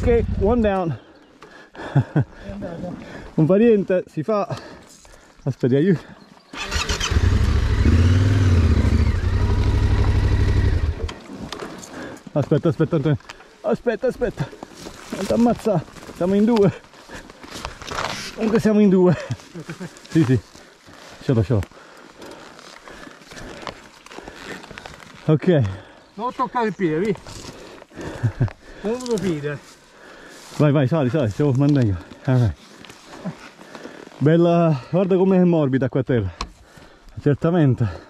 Ok, one down. Non fa niente, si fa. Aspetta, aiuto. Aspetta, aspetta Antonio. Aspetta, aspetta. Non ti ammazza. Siamo in due. Comunque siamo in due. Sì, sì. Ce l'ho. Ok. Non toccare il piede, vi. Non lo piede. Vai, sali, stiamo mandando io. Right. Bella, guarda com'è morbida qua a terra. Certamente.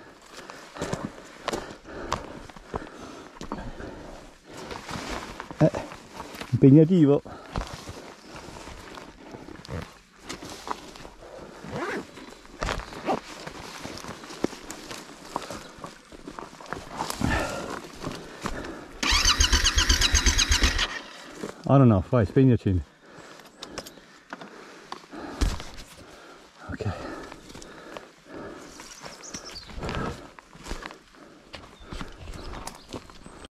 Impegnativo. I don't know, vai, spegnaci.